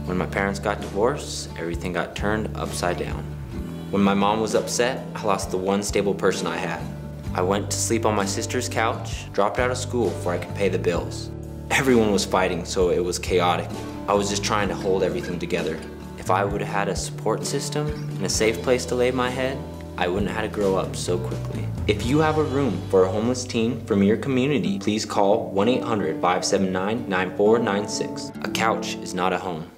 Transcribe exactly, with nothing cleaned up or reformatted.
When my parents got divorced, everything got turned upside down. When my mom was upset, I lost the one stable person I had. I went to sleep on my sister's couch, dropped out of school before I could pay the bills. Everyone was fighting, so it was chaotic. I was just trying to hold everything together. If I would have had a support system and a safe place to lay my head, I wouldn't have had to grow up so quickly. If you have a room for a homeless teen from your community, please call one eight hundred, five seven nine, nine four nine six. A couch is not a home.